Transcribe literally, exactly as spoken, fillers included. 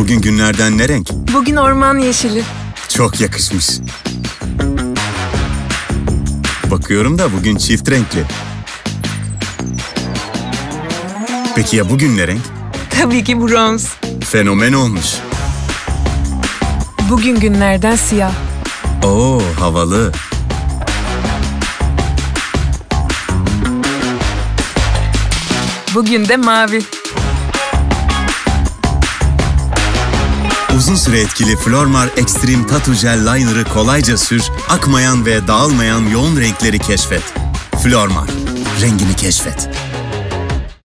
Bugün günlerden ne renk? Bugün orman yeşili. Çok yakışmış. Bakıyorum da bugün çift renkli. Peki ya bugün ne renk? Tabii ki bronz. Fenomen olmuş. Bugün günlerden siyah. Oo, havalı. Bugün de mavi. Uzun süre etkili Flormar Extreme Tattoo Gel Liner'ı kolayca sür, akmayan ve dağılmayan yoğun renkleri keşfet. Flormar, rengini keşfet.